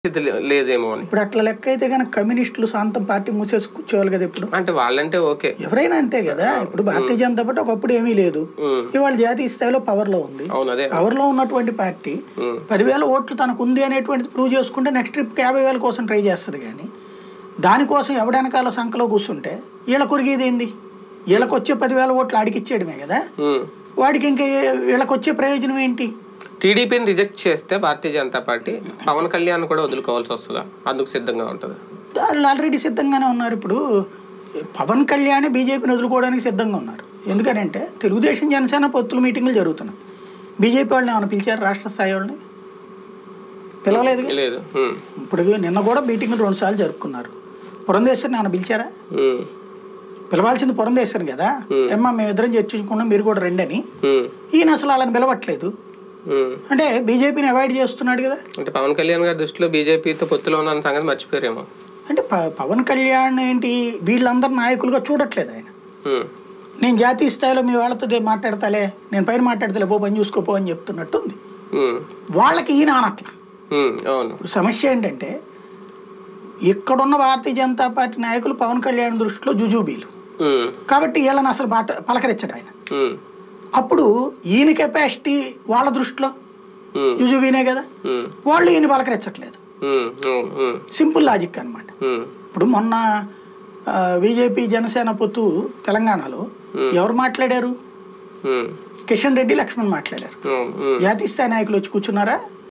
లేదేమో అని. ఇప్పుడు అట్లా లెక్క అయితే కనుక కమ్యూనిస్టులు సొంతం పార్టీ మూసేసి కూర్చోవాలి కదా. ఇప్పుడు అంటే వాళ్ళంటే ఓకే, ఎవరైనా అంతే కదా. ఇప్పుడు భారతీయ జనతా పార్టీ ఒకప్పుడు ఏమీ లేదు, ఇవాళ జాతీయ స్థాయిలో పవర్ లో ఉంది. పవర్ లో ఉన్నటువంటి పార్టీ 10,000 ఓట్లు తనకు ఉంది అనేటువంటిది ప్రూవ్ చేసుకుంటే నెక్స్ట్ ట్రిప్ 50,000 కోసం ట్రై చేస్తుంది. కానీ దానికోసం ఎవడెనకాల సంఖలో కూర్చుంటే వీళ్ళ కొరిగేది ఏంది? వీళ్ళకి వచ్చే 10,000 ఓట్లు ఆడికిచ్చేయడమే కదా. వాడికి ఇంకా వీళ్ళకి వచ్చే ప్రయోజనం ఏంటి? టీడీపీని రిజెక్ట్ చేస్తే భారతీయ జనతా పార్టీ పవన్ కళ్యాణ్ కూడా వదులుకోవాల్సి వస్తుందా? అందుకు సిద్ధంగా ఉంటుంది? వాళ్ళు ఆల్రెడీ సిద్ధంగానే ఉన్నారు. ఇప్పుడు పవన్ కళ్యాణ్ బీజేపీని వదులుకోవడానికి సిద్ధంగా ఉన్నారు. ఎందుకంటే తెలుగుదేశం జనసేన పొత్తుల మీటింగ్లు జరుగుతున్నాయి. బీజేపీ వాళ్ళని ఏమైనా పిలిచారు? రాష్ట్ర స్థాయి వాళ్ళని పిలవలేదు. ఇప్పుడు నిన్న కూడా మీటింగ్లు 2 సార్లు జరుపుకున్నారు. పురంధేశ్వరిని ఏమైనా పిలిచారా? పిలవాల్సింది పురంధేశ్వరి కదా. ఏమ్మా మేమిద్దరం చర్చించుకున్నాం, మీరు కూడా రండి అని. ఈయన అసలు వాళ్ళని పిలవట్లేదు. అంటే బీజేపీని అవాయిడ్ చేస్తున్నాడు కదా. అంటే పవన్ కళ్యాణ్ గారి దృష్టిలో బీజేపీతో పొత్తులో ఉన్న సంగతి మర్చిపోయారేమో. అంటే పవన్ కళ్యాణ్ ఏంటి వీళ్ళందరూ నాయకులుగా చూడట్లేదు ఆయన. నేను జాతీయ స్థాయిలో మీ వాళ్ళతో మాట్లాడతాలే, నేను పైన మాట్లాడతాలే, పో పని చూసుకోపో అని చెప్తున్నట్టుంది. వాళ్ళకి ఈయన అనట్లేదు. ఇప్పుడు సమస్య ఏంటంటే ఇక్కడున్న భారతీయ జనతా పార్టీ నాయకులు పవన్ కళ్యాణ్ దృష్టిలో జుజూబీలు కాబట్టి వీళ్ళని అసలు పలకరించడు ఆయన. అప్పుడు ఈయన కెపాసిటీ వాళ్ళ దృష్టిలో జుజుబీనే కదా, వాళ్ళు ఈయన పలకరించట్లేదు. సింపుల్ లాజిక్ అనమాట. ఇప్పుడు మొన్న బీజేపీ జనసేన పొత్తు తెలంగాణలో ఎవరు మాట్లాడారు? కిషన్ రెడ్డి, లక్ష్మణ్ మాట్లాడారు. జాతీయ స్థాయి నాయకులు వచ్చి కూర్చున్నారా?